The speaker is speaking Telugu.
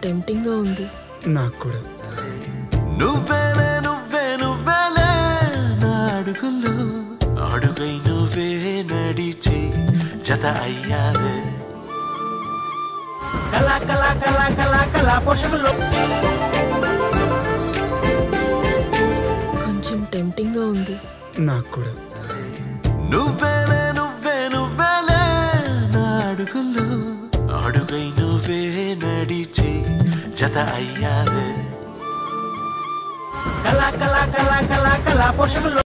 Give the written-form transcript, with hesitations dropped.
టెంప్టింగ్ గా ఉంది. నాకు కూడా. నువ్వేలే నువ్వే నువ్వేలే నా అడుగుల్లో అడుగై నువ్వే నడిచి జత అయ్యావే. కళా కళా కళా కళా కళా పోషకులు కొంచెం టెంప్టింగ్ గా ఉంది. నాకు కూడా. నువ్వేలే నువ్వే నువ్వేలే నా అడుగుల్లో అడుగై నువ్వే నడిచి జత అయ్యావే. కళా కళా కళా కళా కళా పోషకులు